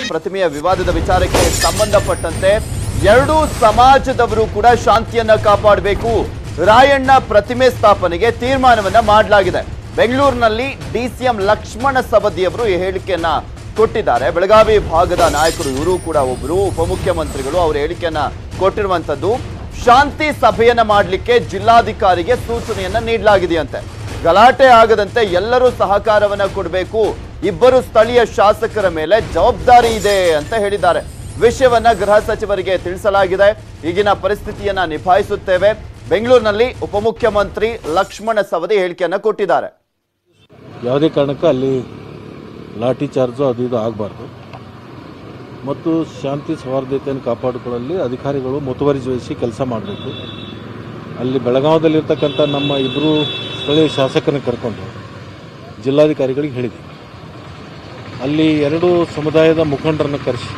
ಪ್ರತಿಮೆಯ ವಿವಾದದ ವಿಚಾರಕ್ಕೆ ಸಂಬಂಧಪಟ್ಟಂತೆ ಎರಡೂ ಸಮಾಜದವರು ಕೂಡ ಶಾಂತಿಯನ್ನ ಕಾಪಾಡಬೇಕು. ರಾಯಣ್ಣ ಪ್ರತಿಮೆ ಸ್ಥಾಪನೆಗೆ ತೀರ್ಮಾನವನ್ನ ಮಾಡಲಾಗಿದೆ. ಬೆಂಗಳೂರಿನಲ್ಲಿ ಡಿಸಿಎಂ ಲಕ್ಷ್ಮಣ ಸವದಿಯವರು ಈ ಹೇಳಿಕೆಯನ್ನ ಕೊಟ್ಟಿದ್ದಾರೆ. ಬೆಳಗಾವಿ ಭಾಗದ ನಾಯಕರು ಇವರು ಕೂಡ ಒಬ್ಬರು ಉಪಮುಖ್ಯಮಂತ್ರಿಗಳು ಅವರ ಹೇಳಿಕೆಯನ್ನ ಕೊಟ್ಟಿರುವಂತದ್ದು. ಶಾಂತಿ ಸಭೆಯನ್ನ ಮಾಡಲಿಕ್ಕೆ ಜಿಲ್ಲಾಧಿಕಾರಿಗೆ ಸೂಚನೆಯನ್ನ ನೀಡಲಾಗಿದೆಯಂತೆ. ಗಲಾಟೆ ಆಗದಂತೆ ಎಲ್ಲರೂ ಸಹಕಾರವನ್ನ ಕೊಡಬೇಕು. ಇಬ್ಬರು ಸ್ಥಳೀಯ ಶಾಸಕರ ಮೇಲೆ ಜವಾಬ್ದಾರಿ ಇದೆ ಅಂತ ಹೇಳಿದ್ದಾರೆ. ವಿಷಯವನ್ನ ಗೃಹ ಸಚಿವರಿಗೆ ತಿಳಿಸಲಾಗಿದೆ. ಈಗಿನ ಪರಿಸ್ಥಿತಿಯನ್ನ ನಿಭಾಯಿಸುತ್ತೇವೆ. ಬೆಂಗಳೂರಿನಲ್ಲಿ ಉಪಮುಖ್ಯಮಂತ್ರಿ ಲಕ್ಷ್ಮಣ ಸವದಿ ಹೇಳಿಕೆಯನ್ನ ಕೊಟ್ಟಿದ್ದಾರೆ. ಯಾವುದೇ ಕಾರಣಕ್ಕೂ ಅಲ್ಲಿ ಲಾಠಿ ಚಾರ್ಜು ಅದು ಇದು ಆಗಬಾರ್ದು ಮತ್ತು ಶಾಂತಿ ಸೌಹಾರ್ದತೆಯನ್ನು ಕಾಪಾಡಿಕೊಳ್ಳಲು ಅಧಿಕಾರಿಗಳು ಮುತುವರ್ಜಿ ವಹಿಸಿ ಕೆಲಸ ಮಾಡಬೇಕು. ಅಲ್ಲಿ ಬೆಳಗಾವದಲ್ಲಿರ್ತಕ್ಕಂಥ ನಮ್ಮ ಇಬ್ಬರು ಸ್ಥಳೀಯ ಶಾಸಕರನ್ನು ಕರ್ಕೊಂಡು ಜಿಲ್ಲಾಧಿಕಾರಿಗಳಿಗೆ ಹೇಳಿದೆ. ಅಲ್ಲಿ ಎರಡು ಸಮುದಾಯದ ಮುಖಂಡರನ್ನು ಕರೆಸಿ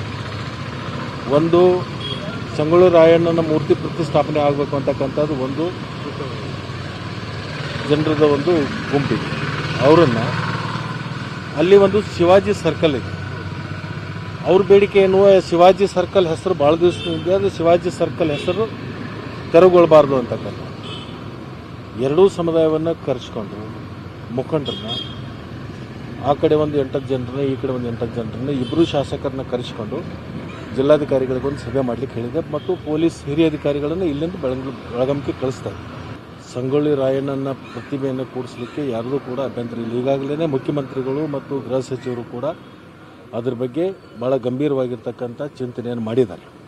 ಒಂದು ಸಂಗೊಳ್ಳಿ ರಾಯಣ್ಣನ ಮೂರ್ತಿ ಪ್ರತಿಷ್ಠಾಪನೆ ಆಗಬೇಕು ಅಂತಕ್ಕಂಥದ್ದು ಒಂದು ಜನರದ ಒಂದು ಗುಂಪಿದೆ. ಅವರನ್ನು ಅಲ್ಲಿ ಒಂದು ಶಿವಾಜಿ ಸರ್ಕಲ್ ಇದೆ. ಅವ್ರ ಬೇಡಿಕೆ ಎನ್ನುವ ಶಿವಾಜಿ ಸರ್ಕಲ್ ಹೆಸರು ಭಾಳ ದಿವಸದಿಂದ ಅದು ಶಿವಾಜಿ ಸರ್ಕಲ್ ಹೆಸರು ತೆರವುಗೊಳ್ಳಬಾರ್ದು ಅಂತಕ್ಕಂಥ ಎರಡೂ ಸಮುದಾಯವನ್ನು ಕರೆಸ್ಕೊಂಡು ಮುಖಂಡರನ್ನ ಆ ಕಡೆ ಒಂದು 8 ಜನರನ್ನ ಈ ಕಡೆ ಒಂದು 8 ಜನರನ್ನ ಇಬ್ಬರು ಶಾಸಕರನ್ನ ಕರೆಸಿಕೊಂಡು ಜಿಲ್ಲಾಧಿಕಾರಿಗಳಿಗೊಂದು ಸಭೆ ಮಾಡಲಿಕ್ಕೆ ಹೇಳಿದೆ ಮತ್ತು ಪೊಲೀಸ್ ಹಿರಿಯ ಅಧಿಕಾರಿಗಳನ್ನು ಇಲ್ಲಿಂದ ಬೆಳಗಾವಿಗೆ ಕಳಿಸ್ತಾರೆ. ಸಂಗೊಳ್ಳಿ ರಾಯಣ್ಣನ ಪ್ರತಿಮೆಯನ್ನು ಕೂಡಿಸಲಿಕ್ಕೆ ಯಾರದೂ ಕೂಡ ಅಭ್ಯಂತರ ಇಲ್ಲ. ಈಗಾಗಲೇ ಮುಖ್ಯಮಂತ್ರಿಗಳು ಮತ್ತು ಗೃಹ ಸಚಿವರು ಕೂಡ ಅದ್ರ ಬಗ್ಗೆ ಭಾಳ ಗಂಭೀರವಾಗಿರ್ತಕ್ಕಂಥ ಚಿಂತನೆಯನ್ನು ಮಾಡಿದ್ದಾರೆ.